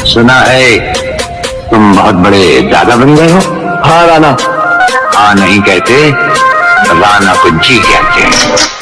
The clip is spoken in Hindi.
सुना है तुम बहुत बड़े दादा बन गए हो। हाँ राणा। हाँ नहीं कहते, राणा को जी कहते हैं।